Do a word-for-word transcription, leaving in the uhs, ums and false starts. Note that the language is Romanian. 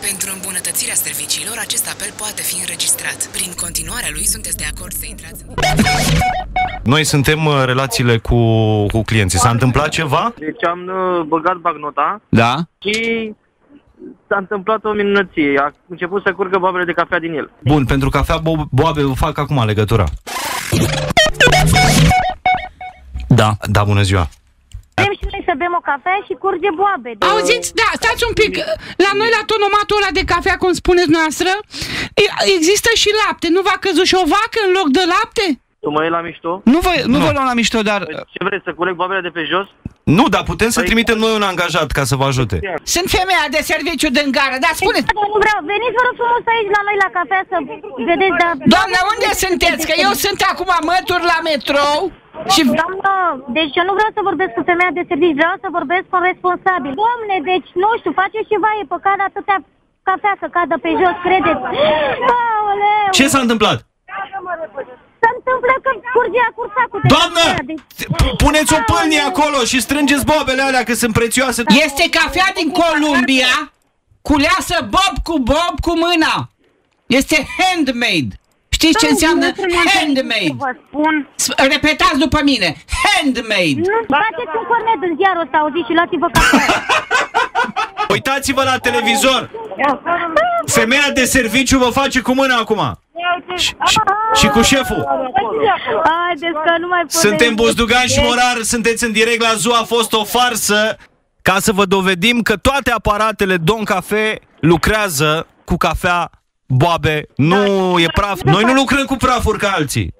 Pentru îmbunătățirea serviciilor, acest apel poate fi înregistrat. Prin continuarea lui, sunteți de acord să intrați în... Noi suntem uh, relațiile cu, cu clienții. S-a întâmplat ceva? Deci am uh, băgat bagnota. Da. Și s-a întâmplat o minunăție. A început să curgă boabele de cafea din el. Bun, pentru cafea bo boabe vă fac acum legătura. Da, da, bună ziua. Vrem și noi să bem o cafea și curge boabe. De... Auziți? Da, stați un pic. La noi, la tonomatul ăla de cafea, cum spuneți noastră, există și lapte. Nu v-a căzut și o vacă în loc de lapte? Tu mă iei la mișto? Nu vă, nu Nu. vă luăm la mișto, dar... Ce vreți, să cureg boabele de pe jos? Nu, dar putem să trimitem noi un angajat ca să vă ajute. Sunt femeia de serviciu din gară, da, spuneți. Da, nu vreau. Veniți, vă rog frumos, aici la noi la cafea să vedeți, da... Doamne, unde sunteți? Că eu sunt acum mături la metrou și... Doamnă, deci eu nu vreau să vorbesc cu femeia de serviciu, vreau să vorbesc cu un responsabil. Domne, deci, nu știu, faceți ceva, e păcat atâtea cafea să cadă pe jos, credeți? Aoleu! Ce s-a întâmplat? Se întâmplă că curgea cursacul de Doamnă! cafea, deci... Puneți o pâlnie acolo și strângeți boabele alea, că sunt prețioase. Este cafea din Columbia, culeasă bob cu bob cu mâna. Este handmade. Știți ce înseamnă handmade? Vă spun. Repetați după mine. Handmade. Nu, faceți un cornet în ziarul ăsta, auziți, și luați-vă cafea. Uitați-vă la televizor. Femeia de serviciu vă face cu mâna acum. Și, și, și cu șeful. Haideți că nu mai pot. Suntem Buzdugan și Morar, sunteți în direct la Zoo. A fost o farsă ca să vă dovedim că toate aparatele Doncafe lucrează cu cafea boabe. Nu e praf. Noi nu lucrăm cu prafuri ca alții.